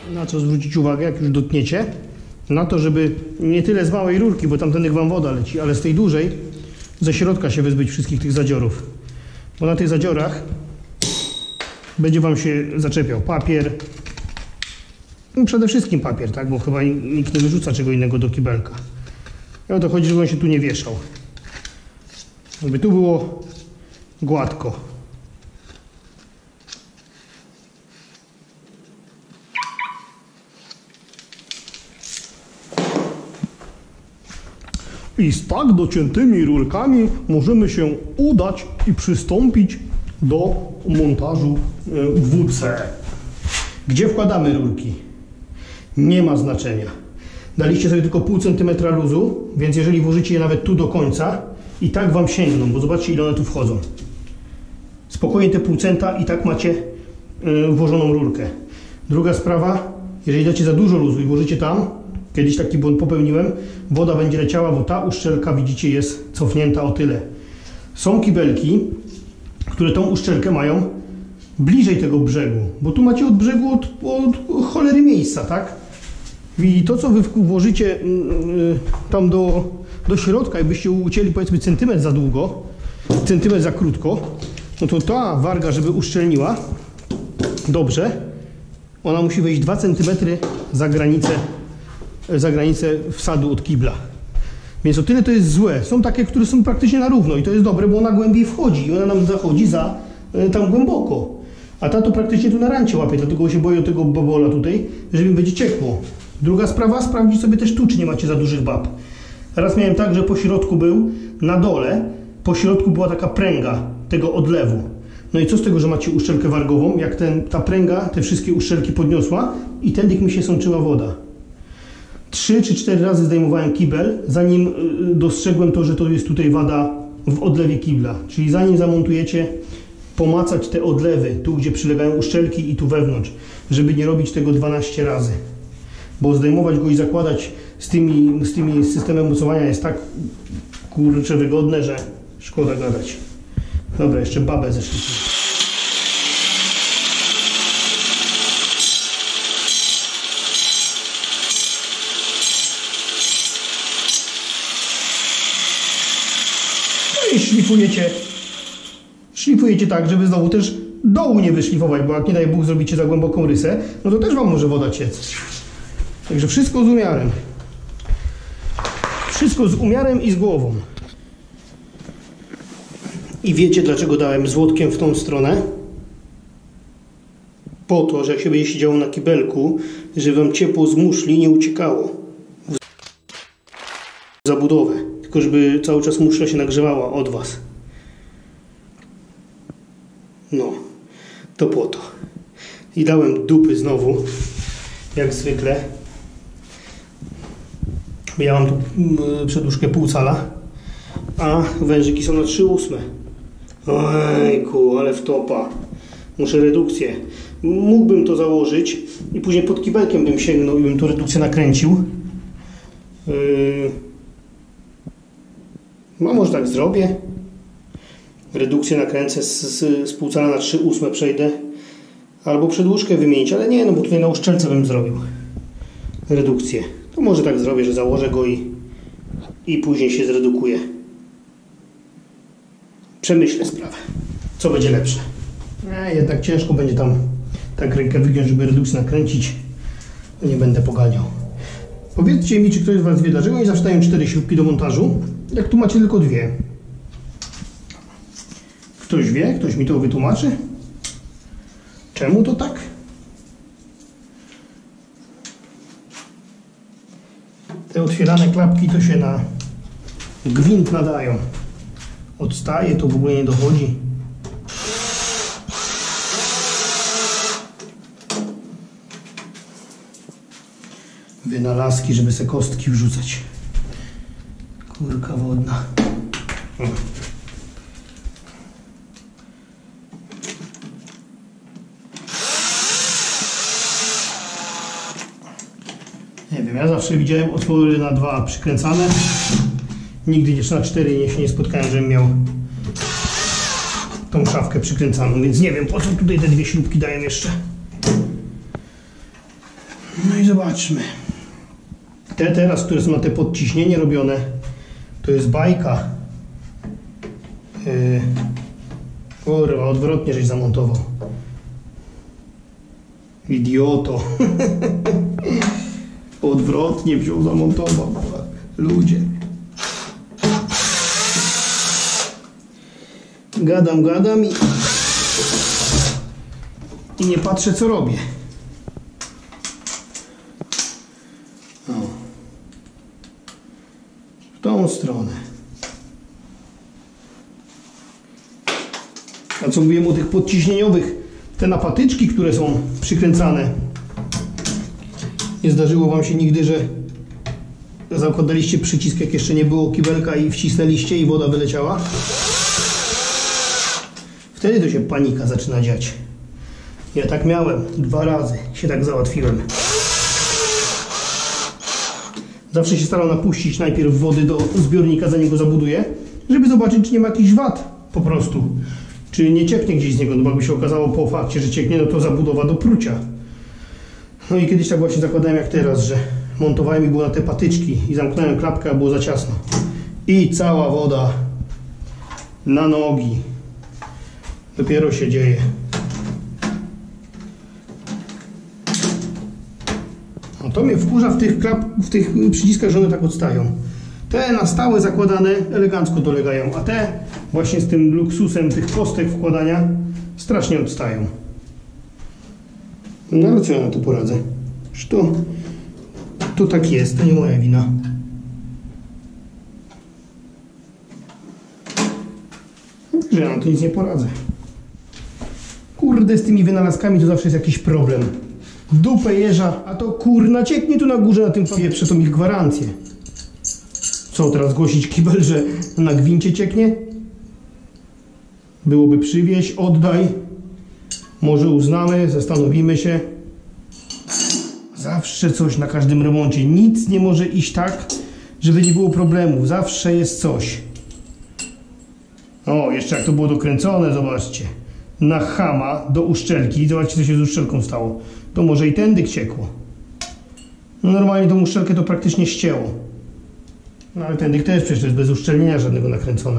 Na co zwrócić uwagę, jak już dotkniecie? Na to, żeby nie tyle z małej rurki, bo tamtędy wam woda leci, ale z tej dużej, ze środka się wyzbyć wszystkich tych zadziorów. Bo na tych zadziorach będzie wam się zaczepiał papier. No przede wszystkim papier, tak? Bo chyba nikt nie wyrzuca czego innego do kibelka. I o to chodzi, żeby on się tu nie wieszał. Żeby tu było gładko. I z tak dociętymi rurkami możemy się udać i przystąpić do montażu WC. Gdzie wkładamy rurki? Nie ma znaczenia. Daliście sobie tylko pół centymetra luzu, więc jeżeli włożycie je nawet tu do końca, i tak wam sięgną, bo zobaczcie, ile one tu wchodzą. Spokojnie te pół centa i tak macie włożoną rurkę. Druga sprawa, jeżeli dacie za dużo luzu i włożycie tam, kiedyś taki błąd popełniłem, woda będzie leciała, bo ta uszczelka, widzicie, jest cofnięta o tyle. Są kibelki, które tą uszczelkę mają bliżej tego brzegu, bo tu macie od brzegu od cholery miejsca, tak? I to, co wy włożycie tam do środka i byście ucięli, powiedzmy, centymetr za długo, centymetr za krótko, no to ta warga, żeby uszczelniła dobrze, ona musi wejść 2 cm za granicę wsadu od kibla. Więc o tyle to jest złe. Są takie, które są praktycznie na równo i to jest dobre, bo ona głębiej wchodzi i ona nam zachodzi za tam głęboko. A ta to praktycznie tu na rancie łapie, dlatego się boję o tego babola tutaj, żeby mi będzie ciekło. Druga sprawa, sprawdzić sobie też tu, czy nie macie za dużych bab. Raz miałem tak, że po środku był, na dole, po środku była taka pręga tego odlewu. No i co z tego, że macie uszczelkę wargową, jak ta pręga te wszystkie uszczelki podniosła i tędy mi się sączyła woda. 3 czy 4 razy zdejmowałem kibel, zanim dostrzegłem to, że to jest tutaj wada w odlewie kibla. Czyli zanim zamontujecie, pomacać te odlewy, tu gdzie przylegają uszczelki i tu wewnątrz, żeby nie robić tego 12 razy. Bo zdejmować go i zakładać z tymi systemem mocowania jest tak kurczę wygodne, że szkoda gadać. Dobra, jeszcze babę zeszliśmy. No i szlifujecie tak, żeby znowu też dołu nie wyszlifować, bo jak nie daj Bóg zrobicie za głęboką rysę, no to też wam może woda ciec. Także wszystko z umiarem. Wszystko z umiarem i z głową. I wiecie, dlaczego dałem złotkiem w tą stronę? Po to, że jak się będzie siedziało na kibelku, żeby wam ciepło z muszli nie uciekało w zabudowę. Tylko żeby cały czas muszla się nagrzewała od was. No, to po to. I dałem dupy znowu, jak zwykle. Ja mam tu przedłużkę pół cala, a wężyki są na 3/8. Ojku, ale wtopa. Muszę redukcję. Mógłbym to założyć i później pod kibelkiem bym sięgnął i bym tu redukcję nakręcił. No może tak zrobię. Redukcję nakręcę z pół cala na 3/8 przejdę. Albo przedłużkę wymienić, ale nie, no bo tutaj na uszczelce bym zrobił redukcję. To może tak zrobię, że założę go i później się zredukuję. Przemyślę sprawę. Co będzie lepsze? Jednak ciężko będzie tam tak rękę wygiąć, żeby redukcję nakręcić. To nie będę poganiał. Powiedzcie mi, czy ktoś z was wie, dlaczego nie zawsze dają 4 śrubki do montażu, jak tu macie tylko 2? Ktoś wie? Ktoś mi to wytłumaczy? Czemu to tak? Te otwierane klapki to się na gwint nadają. Odstaje, to w ogóle nie dochodzi. Wynalazki, żeby se kostki wrzucać. Kurka wodna. Nie wiem, ja zawsze widziałem otwory na 2 przykręcane. Nigdy na 4 się nie spotkałem, żebym miał tą szafkę przykręcaną, więc nie wiem, po co tutaj te 2 śrubki dają jeszcze. i zobaczmy. Te teraz, które są na te podciśnienie robione, to jest bajka. Kurwa, odwrotnie żeś zamontował. Idioto. Odwrotnie wziął, zamontował. Ludzie. Gadam i nie patrzę, co robię. O. W tą stronę. A co mówiłem o tych podciśnieniowych, te na patyczki, które są przykręcane. Nie zdarzyło wam się nigdy, że zakładaliście przycisk, jak jeszcze nie było kibelka i wcisnęliście i woda wyleciała? Wtedy to się panika zaczyna dziać. Ja tak miałem. 2 razy się tak załatwiłem. Zawsze się staram napuścić najpierw wody do zbiornika, zanim go zabuduję, żeby zobaczyć, czy nie ma jakichś wad po prostu. Czy nie cieknie gdzieś z niego, no bo jakby się okazało po fakcie, że cieknie, no to zabudowa do prucia. No i kiedyś tak właśnie zakładałem jak teraz, że montowałem i było na te patyczki i zamknąłem klapkę, a było za ciasno. I cała woda na nogi. Dopiero się dzieje. No to mnie wkurza w tych przyciskach, że one tak odstają. Te na stałe zakładane elegancko dolegają, a te właśnie z tym luksusem tych kostek wkładania strasznie odstają. No ale co ja na to poradzę? Już to tak jest, to nie moja wina. Że ja na to nic nie poradzę. Kurde, z tymi wynalazkami to zawsze jest jakiś problem. Dupę jeża, a to kurna cieknie tu na górze na tym wieprze, są ich gwarancje. Co, teraz głosić kibel, że na gwincie cieknie? Byłoby przywieź, oddaj. Może uznamy, zastanowimy się. Zawsze coś na każdym remoncie. Nic nie może iść tak, żeby nie było problemów. Zawsze jest coś. O, jeszcze jak to było dokręcone, zobaczcie. Na chama do uszczelki. Zobaczcie, co się z uszczelką stało. To może i tędy ciekło. No normalnie tą uszczelkę to praktycznie ścięło. No ale tędyk też przecież jest bez uszczelnienia żadnego nakręcone.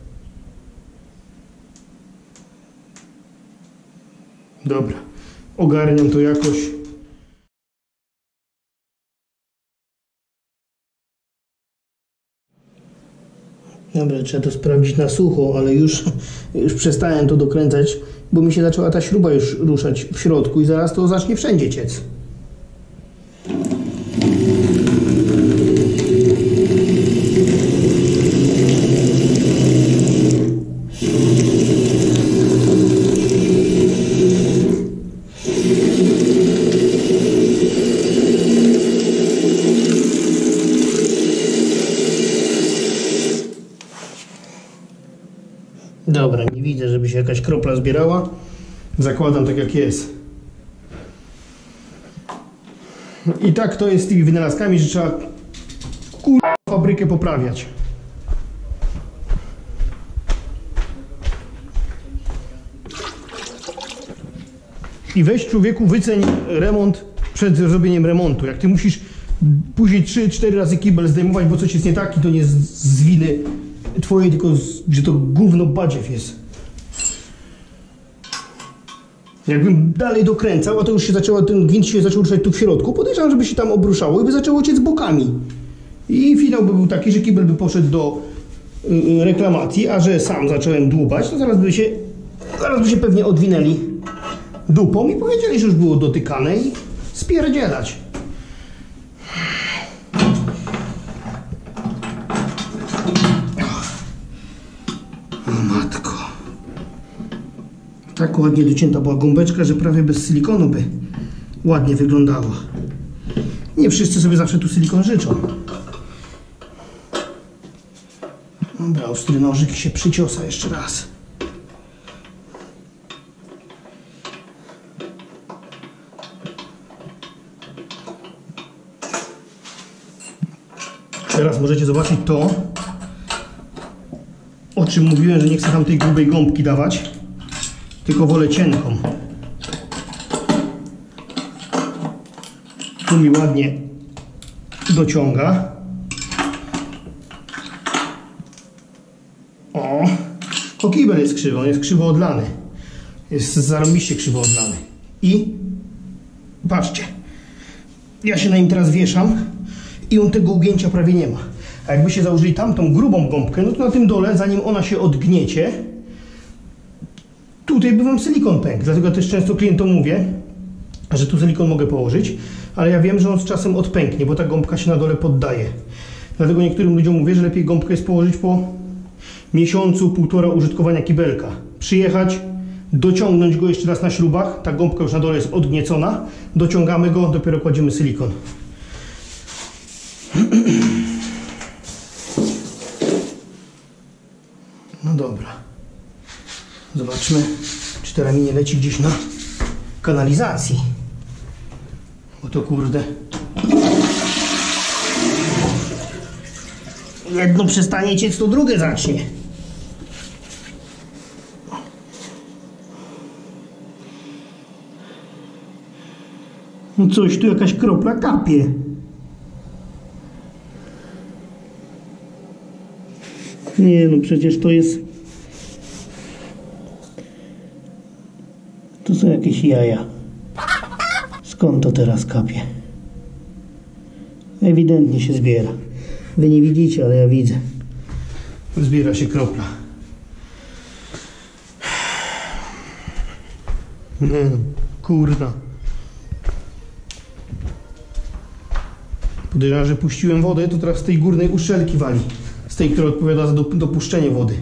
Dobra, ogarniam to jakoś. Dobra, trzeba to sprawdzić na sucho, ale już przestałem to dokręcać, bo mi się zaczęła ta śruba już ruszać w środku i zaraz to zacznie wszędzie ciec. Dobra, nie widzę, żeby się jakaś kropla zbierała. Zakładam tak jak jest. I tak to jest z tymi wynalazkami, że trzeba fabrykę poprawiać. I weź człowieku, wyceń remont przed zrobieniem remontu. Jak ty musisz później 3-4 razy kibel zdejmować, bo coś jest nie tak i to nie z winy twojej, tylko że to gówno badziew jest. Jakbym dalej dokręcał, a to już się zaczęło, ten gwint się zaczął ruszać tu w środku, podejrzewam, żeby się tam obruszało i by zaczęło ciec bokami. I finał by był taki, że kibel by poszedł do reklamacji, a że sam zacząłem dłubać, to zaraz by się pewnie odwinęli dupą i powiedzieli, że już było dotykane i spierdzielać. Tak ładnie docięta była gąbeczka, że prawie bez silikonu by ładnie wyglądała. Nie wszyscy sobie zawsze tu silikon życzą. Dobra, ostry nożyk się przyciosa jeszcze raz. Teraz możecie zobaczyć to, o czym mówiłem, że nie chcę tam tej grubej gąbki dawać, tylko wolę cienką. Tu mi ładnie dociąga. O, kibel jest krzywy, on jest krzywo odlany. Jest zarobiście krzywo odlany. I patrzcie, ja się na nim teraz wieszam i on tego ugięcia prawie nie ma. A jakbyście założyli tamtą grubą gąbkę, no to na tym dole, zanim ona się odgniecie, tutaj by wam silikon pękł. Dlatego też często klientom mówię, że tu silikon mogę położyć, ale ja wiem, że on z czasem odpęknie, bo ta gąbka się na dole poddaje. Dlatego niektórym ludziom mówię, że lepiej gąbkę jest położyć po miesiącu, półtora użytkowania kibelka. Przyjechać, dociągnąć go jeszcze raz na śrubach, ta gąbka już na dole jest odgniecona, dociągamy go, dopiero kładziemy silikon. No dobra. Zobaczmy, czy teraz mi nie leci gdzieś na kanalizacji. Bo to kurde. Jedno przestanie ciec, to drugie zacznie. No coś, tu jakaś kropla kapie. Nie, no przecież to jest... To są jakieś jaja. Skąd to teraz kapie? Ewidentnie się zbiera. Wy nie widzicie, ale ja widzę. Zbiera się kropla. Nie no, kurna. Podejrzewam, że puściłem wodę, to teraz z tej górnej uszczelki wali. Z tej, która odpowiada za dopuszczenie wody.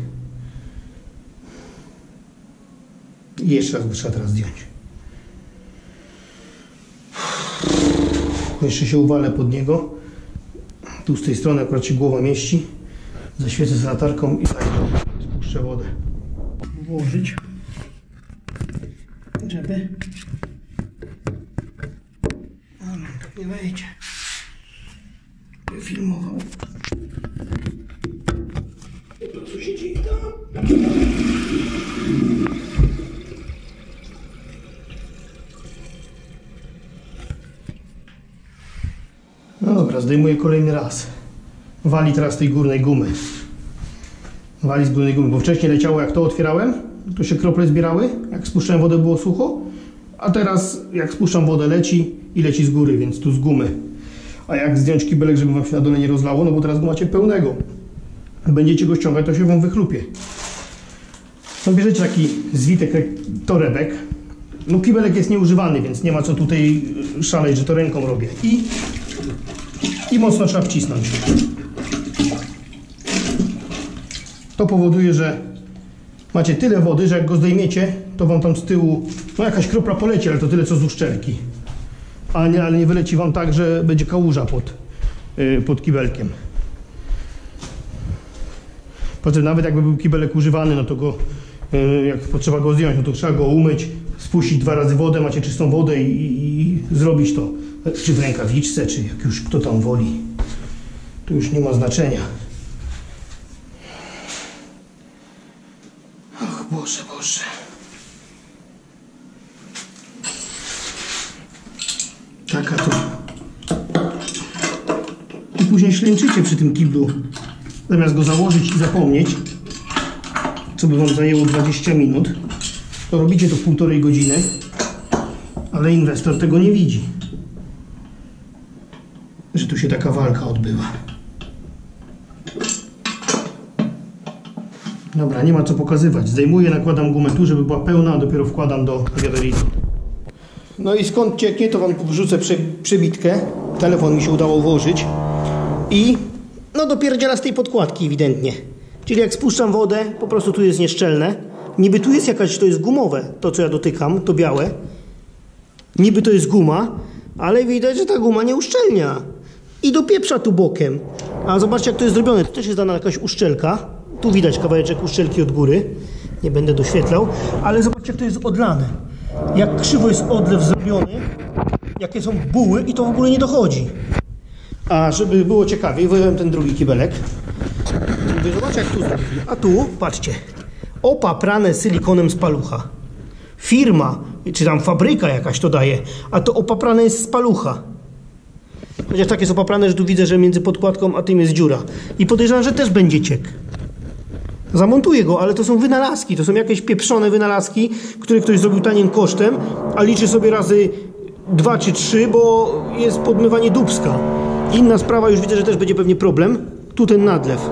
I jeszcze raz go trzeba teraz zdjąć. Jeszcze się uwalę pod niego. Tu z tej strony akurat się głowa mieści. Zaświecę z latarką i spuszczę wodę. Włożyć, żeby tak nie wejdzie. Filmował. Co się dzieje tam? No dobra, zdejmuję kolejny raz. Wali teraz tej górnej gumy. Wali z górnej gumy, bo wcześniej leciało, jak to otwierałem, to się krople zbierały, jak spuszczałem wodę było sucho, a teraz jak spuszczam wodę leci i leci z góry, więc tu z gumy. A jak zdjąć kibelek, żeby wam się na dole nie rozlało, no bo teraz go macie pełnego. Będziecie go ściągać, to się wam wychlupie. No bierzecie taki zwitek torebek. No kibelek jest nieużywany, więc nie ma co tutaj szaleć, że to ręką robię. I mocno trzeba wcisnąć. To powoduje, że macie tyle wody, że jak go zdejmiecie, to wam tam z tyłu, no jakaś kropla poleci, ale to tyle co z uszczelki. Ale nie wyleci wam tak, że będzie kałuża pod kibelkiem. Poza tym nawet jakby był kibelek używany, no to go, jak potrzeba go zdjąć, no to trzeba go umyć, spuścić 2 razy wodę, macie czystą wodę i zrobić to. Czy w rękawiczce, czy jak już kto tam woli. To już nie ma znaczenia. Och, Boże, Boże. Taka to. I później ślęczycie przy tym kiblu. Zamiast go założyć i zapomnieć, co by wam zajęło 20 minut, to robicie to w 1,5 godziny, ale inwestor tego nie widzi. Że tu się taka walka odbywa. Dobra, nie ma co pokazywać. Zdejmuję, nakładam gumę tu, żeby była pełna, a dopiero wkładam do wiaderika. No i skąd cieknie, to wam wrzucę przebitkę. Telefon mi się udało włożyć. I no dopierdziela z tej podkładki ewidentnie. Czyli jak spuszczam wodę, po prostu tu jest nieszczelne. Niby tu jest jakaś, to jest gumowe, to co ja dotykam, to białe. Niby to jest guma, ale widać, że ta guma nie uszczelnia. I dopieprza tu bokiem. A zobaczcie, jak to jest zrobione. Tu też jest dana jakaś uszczelka. Tu widać kawałeczek uszczelki od góry. Nie będę doświetlał. Ale zobaczcie, jak to jest odlane. Jak krzywo jest odlew zrobiony. Jakie są buły i to w ogóle nie dochodzi. A żeby było ciekawiej, wyjąłem ten drugi kibelek. Zobaczcie, jak tu zrobili. A tu, patrzcie. Opaprane silikonem z palucha. Firma, czy tam fabryka jakaś to daje. A to opaprane jest z palucha. Chociaż tak jest opaplane, że tu widzę, że między podkładką a tym jest dziura. I podejrzewam, że też będzie ciek. Zamontuję go, ale to są wynalazki. To są jakieś pieprzone wynalazki, które ktoś zrobił tanim kosztem, a liczy sobie razy 2 czy 3, bo jest podmywanie dupska. Inna sprawa, już widzę, że też będzie pewnie problem. Tu ten nadlew.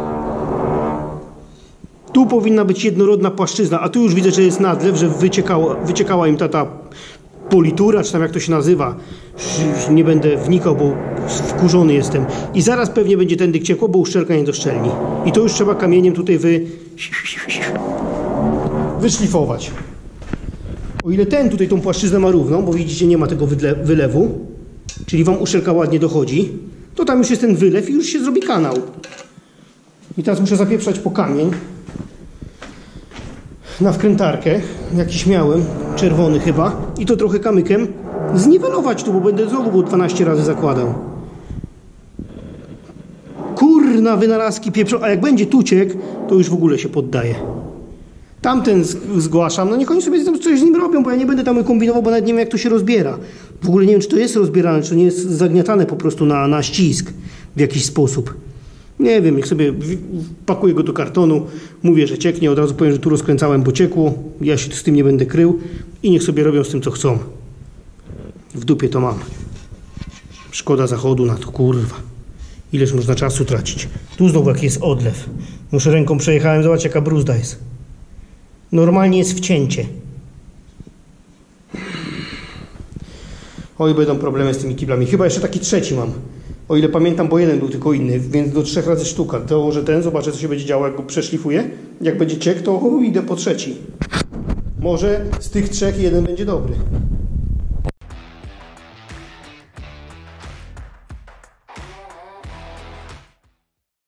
Tu powinna być jednorodna płaszczyzna, a tu już widzę, że jest nadlew, że wyciekała im ta politura, czy tam jak to się nazywa. Już nie będę wnikał, bo wkurzony jestem. I zaraz pewnie będzie tędy ciekło, bo uszczelka nie doszczelni. I to już trzeba kamieniem tutaj wyszlifować. O ile ten tutaj tą płaszczyznę ma równą, bo widzicie, nie ma tego wylewu, czyli wam uszczelka ładnie dochodzi, to tam już jest ten wylew i już się zrobi kanał. I teraz muszę zapieprzać po kamień na wkrętarkę, jakiś miałem, czerwony chyba, i to trochę kamykiem zniwelować tu, bo będę znowu 12 razy zakładał. Kurna, wynalazki pieprzą, a jak będzie tuciek, to już w ogóle się poddaje. Tamten zgłaszam, no niech oni sobie coś z nim robią, bo ja nie będę tam kombinował, bo nawet nie wiem, jak to się rozbiera. W ogóle nie wiem, czy to jest rozbierane, czy to nie jest zagniatane po prostu na ścisk w jakiś sposób. Nie wiem, niech sobie pakuję go do kartonu, mówię, że cieknie, od razu powiem, że tu rozkręcałem, bo ciekło, ja się z tym nie będę krył i niech sobie robią z tym, co chcą. W dupie to mam. Szkoda zachodu na to, kurwa. Ileż można czasu tracić. Tu znowu jaki jest odlew. Już ręką przejechałem, zobacz jaka bruzda jest. Normalnie jest wcięcie. Oj, będą problemy z tymi kiblami. Chyba jeszcze taki trzeci mam. O ile pamiętam, bo jeden był tylko inny, więc do 3 razy sztuka. Dołożę ten, zobaczę, co się będzie działo, jak go przeszlifuję. Jak będzie ciek, to idę po trzeci. Może z tych 3 jeden będzie dobry.